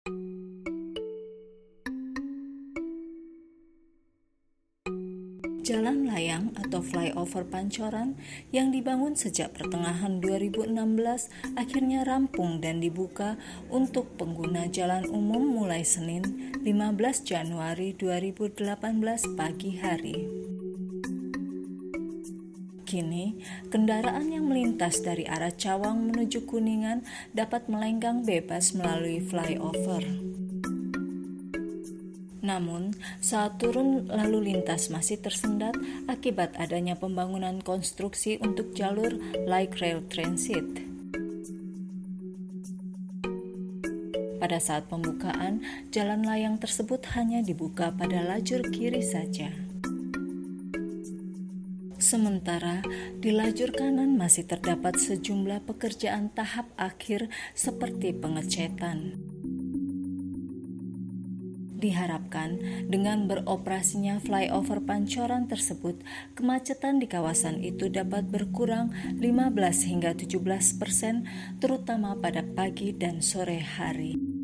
Jalan layang atau flyover Pancoran yang dibangun sejak pertengahan 2016 akhirnya rampung dan dibuka untuk pengguna jalan umum mulai Senin 15 Januari 2018 pagi hari. Kini, kendaraan yang melintas dari arah Cawang menuju Kuningan dapat melenggang bebas melalui flyover. Namun, saat turun lalu lintas masih tersendat akibat adanya pembangunan konstruksi untuk jalur light rail transit. Pada saat pembukaan, jalan layang tersebut hanya dibuka pada lajur kiri saja. Sementara di lajur kanan masih terdapat sejumlah pekerjaan tahap akhir seperti pengecetan. Diharapkan dengan beroperasinya flyover Pancoran tersebut, kemacetan di kawasan itu dapat berkurang 15 hingga 17%, terutama pada pagi dan sore hari.